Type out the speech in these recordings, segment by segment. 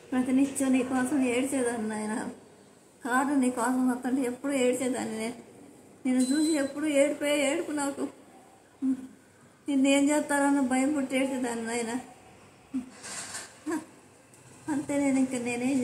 ప్రతినిత్యం నీ కోసం ఏడ్చేదాన్ని నాయన. కారు నీ కోసం వస్తుంటే ఎప్పుడు ఏడ్చేదాన్ని. నేను చూసి ఎప్పుడు ఏడుపు నాకు. నిన్నేం చేస్తారని భయం పుట్టి ఏడ్చేదాన్ని నాయన. అంతే. నేను ఇంకా నేనేం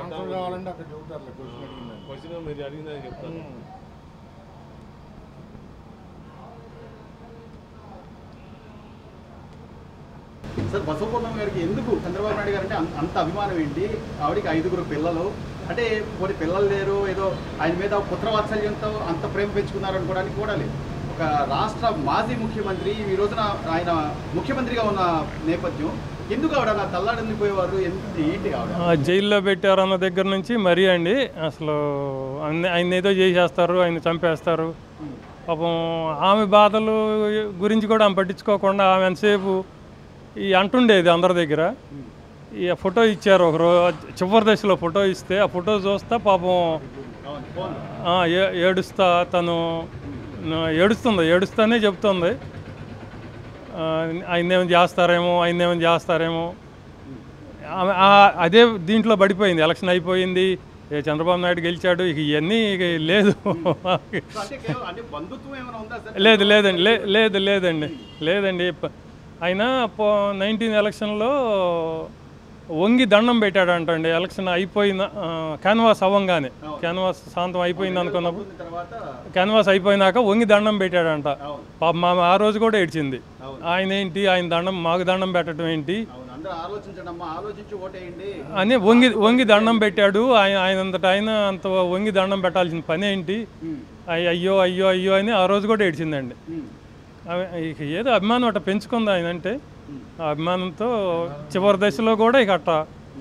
సార్ బసవపూర్ణమ్మ గారికి ఎందుకు చంద్రబాబు నాయుడు గారు అంటే అంత అభిమానం ఏంటి? ఆవిడకి 5 పిల్లలు, అంటే కొన్ని పిల్లలు లేరు, ఏదో ఆయన మీద పుత్రవాత్సల్యంతో అంత ప్రేమ పెంచుకున్నారు అనుకోవడానికి కూడా లేదు. ఒక రాష్ట్ర మాజీ ముఖ్యమంత్రి, ఈ రోజున ఆయన ముఖ్యమంత్రిగా ఉన్న నేపథ్యం, ఎందుకు ఆవిడ నా తల్లాడెందుకు పోయేవారు? ఏంటి ఆవిడ జైల్లో పెట్టారన్న దగ్గర నుంచి మరీ అండి అసలు ఆయన ఏదో చేసేస్తారు, ఆయన చంపేస్తారు. పాపం ఆమె బాధలు గురించి కూడా ఆమె పట్టించుకోకుండా ఆమె ఎంతసేపు ఈ అంటుండేది అందరి దగ్గర. ఈ ఫోటో ఇచ్చారు ఒకరోజు, చివరి దశలో ఫోటో ఇస్తే ఆ ఫోటో చూస్తా పాపం ఏడుస్తా, తను ఏడుస్తానే చెప్తుంది ఆయనేమో చేస్తారేమో. అదే దీంట్లో పడిపోయింది. ఎలక్షన్ అయిపోయింది, చంద్రబాబు నాయుడు గెలిచాడు, ఇక ఇవన్నీ ఇక లేదు. లేదండి. ఆయన 19 ఎలక్షన్లో వంగి దండం పెట్టాడు అంటండి. ఎలక్షన్ అయిపోయిన క్యాన్వాస్ అవ్వంగానే, క్యాన్వాస్ శాంతం అయిపోయింది అనుకున్నప్పుడు క్యాన్వాస్ అయిపోయినాక వంగి దండం పెట్టాడంట. పాప మా ఆ రోజు కూడా ఏడ్చింది. ఆయన దండం మాకు దండం పెట్టడం ఏంటి అని వంగి దండం పెట్టాడు. ఆయనంతట ఆయన అంత వంగి దండం పెట్టాల్సిన పని ఏంటి, అయ్యో అని ఆ రోజు కూడా ఏడ్చిందండి. ఇక ఏదో అభిమానం అట్ట పెంచుకుంది ఆయన అంటే. ఆ అభిమానంతో చివరి దశలో కూడా ఇక అట్ట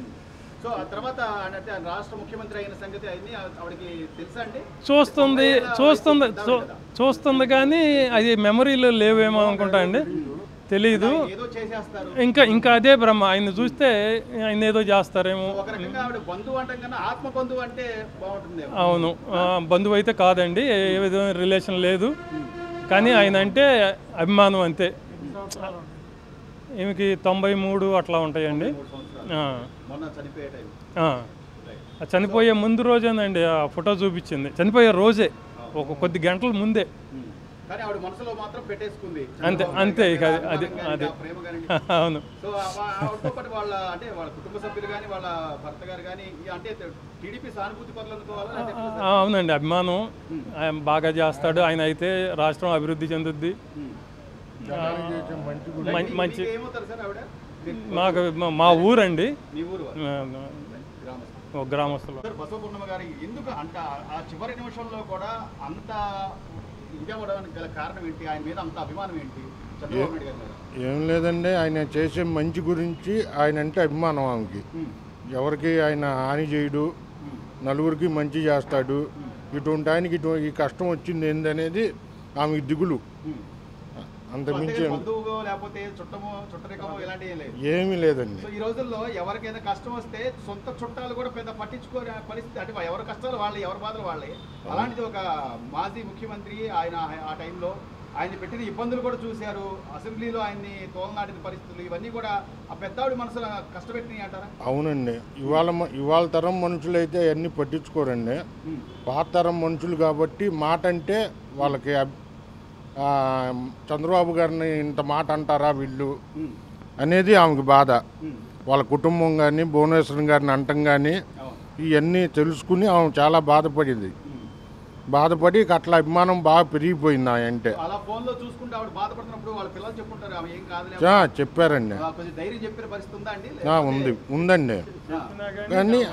చూస్తుంది కానీ అది మెమరీలో లేవేమో అనుకుంటా అండి, తెలీదు. ఇంకా అదే బ్రహ్మ. ఆయన చూస్తే ఆయన ఏదో చేస్తారేమో. అవును, బంధువు అయితే కాదండి, ఏ విధమైన రిలేషన్ లేదు, కానీ ఆయన అంటే అభిమానం అంతే. ఈమెకి 93 అట్లా ఉంటాయండి. చనిపోయే ముందు రోజేనండి ఆ ఫోటో చూపించింది. చనిపోయే రోజే, ఒక కొద్ది గంటల ముందే. అంతే ఇక అది అవును. అవునండి, అభిమానం. ఆయన బాగా చేస్తాడు. ఆయన అయితే రాష్ట్రం అభివృద్ధి చెందుద్ది. మంచి మాకు మా ఊరండి, గ్రామస్తులు. బసవపూర్ణమ్మ గారి ఎందుకు అంత ఆ చివరి నిమిషంలో కూడా అంత ఇదే అవడానికి గల కారణం ఏంటి? ఆయన మీద అంత అభిమానం ఏంటి చంద్రబాబు నాయుడు గారు? ఏం లేదండి, ఆయన చేసే మంచి గురించి ఆయన అంటే అభిమానం ఆమెకి. ఎవరికి ఆయన హాని చేయడు, నలుగురికి మంచి చేస్తాడు. ఇటువంటి ఆయనకి ఈ కష్టం వచ్చింది ఏందనేది ఆమెకి దిగులు. అంతమించి ఏమీ లేదండి. ఈ రోజుల్లో ఎవరికైనా కష్టం వస్తే సొంత చుట్టాలు కూడా పెద్ద పట్టించుకోని పరిస్థితి. అంటే ఎవరి కష్టాలు వాళ్ళే, ఎవరి బాధలు వాళ్ళే. అలాంటిది ఒక మాజీ ముఖ్యమంత్రి, ఆయన ఆ టైంలో ఆయన పెట్టిన ఇబ్బందులు కూడా చూశారు. అసెంబ్లీలో ఆయన్ని తోలనాటిన పరిస్థితులు, ఇవన్నీ కూడా ఆ పెద్దావిడ మనసులో కష్టపెట్టినాయి అంటారా? అవునండి. ఇవాళ తరం మనుషులు అయితే అవన్నీ పట్టించుకోరండి. పాత తరం మనుషులు కాబట్టి మాట అంటే వాళ్ళకి చంద్రబాబు గారిని ఇంత మాట అంటారా వీళ్ళు అనేది ఆమెకు బాధ. వాళ్ళ కుటుంబం కానీ భువనేశ్వరం గారిని అంటం కానీ ఇవన్నీ తెలుసుకుని ఆమె చాలా బాధపడి అట్లా అభిమానం బాగా పెరిగిపోయింది. అంటే చెప్పారండి, ఉందండి. కానీ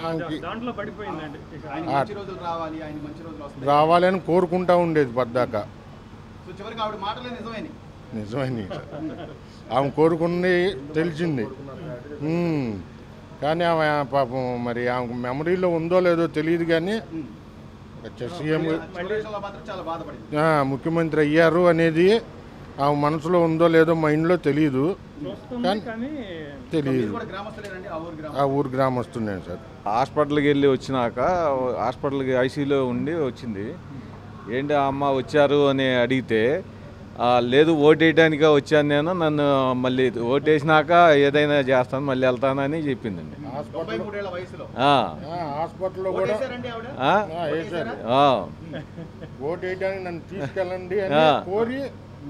రావాలని కోరుకుంటా ఉండేది పద్దాక. నిజమైంది, ఆమె కోరుకుని తెలిసింది. కానీ ఆమె పాపం మరి ఆమె మెమరీలో ఉందో లేదో తెలియదు. కానీ సీఎం ముఖ్యమంత్రి అయ్యారు అనేది ఆమె మనసులో ఉందో లేదో మైండ్లో తెలియదు. కానీ తెలియదు. ఆ ఊరు గ్రామస్తున్నే సార్. హాస్పిటల్కి వెళ్ళి వచ్చినాక హాస్పిటల్కి ఐసీయూలో ఉండి వచ్చింది. ఏంటి అమ్మ వచ్చారు అని అడిగితే లేదు ఓటేయడానికే వచ్చాను నేను, నన్ను మళ్ళీ ఓటేసినాక ఏదైనా చేస్తాను మళ్ళీ వెళ్తానని చెప్పిందండి. 93 ఏళ్ల వయసులో హాస్పిటల్లో కూడా ఓటేశారండి ఆవిడ? వేశారు. ఓటు వేయడానికి నన్ను తీసుకెళ్ళండి అని కోరి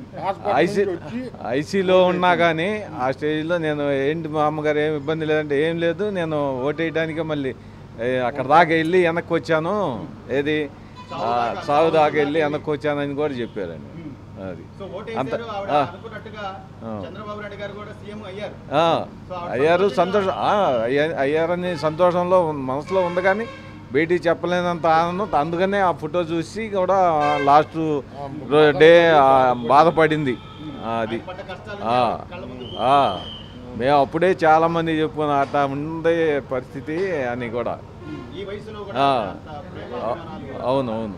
ఐసీలో ఉన్నా కానీ ఆ స్టేజ్లో నేను ఏంటి మా అమ్మగారు ఏం ఇబ్బంది లేదంటే ఏం లేదు, నేను ఓటు వేయడానికే మళ్ళీ అక్కడ దాకా వెళ్ళి వెనక్కి వచ్చాను, ఏది సాగు దాకా వెళ్ళి వెనక్కి వచ్చానని కూడా చెప్పారండి. అది అంత అయ్యారు, సంతోషం అయ్యారని సంతోషంలో మనసులో ఉంది కానీ బయటికి చెప్పలేనంత ఆనందం. అందుకనే ఆ ఫోటో చూసి కూడా లాస్ట్ డే బాధపడింది. అది మేము అప్పుడే చాలామంది చెప్పుకున్నాం అట్లా ఉండే పరిస్థితి అని కూడా. అవునవును.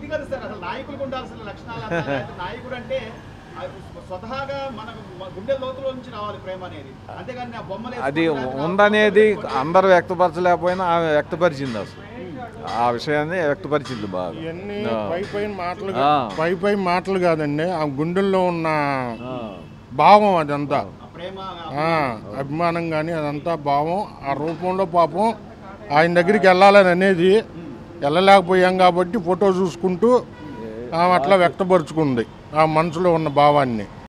అది ఉందనేది అందరూ వ్యక్తపరచలేకపోయినా ఆమె వ్యక్తపరిచింది, అసలు ఆ విషయాన్ని వ్యక్తపరిచింది బాగా. ఇవన్నీ పై మాటలు కాదండి, ఆ గుండెల్లో ఉన్న భావం అదంతా, అభిమానం కానీ అదంతా భావం. ఆ రూపంలో పాపం ఆయన దగ్గరికి వెళ్ళాలని అనేది వెళ్ళలేకపోయాం కాబట్టి ఫోటో చూసుకుంటూ ఆమె అట్లా వ్యక్తపరుచుకుంది ఆ మనసులో ఉన్న భావాన్ని.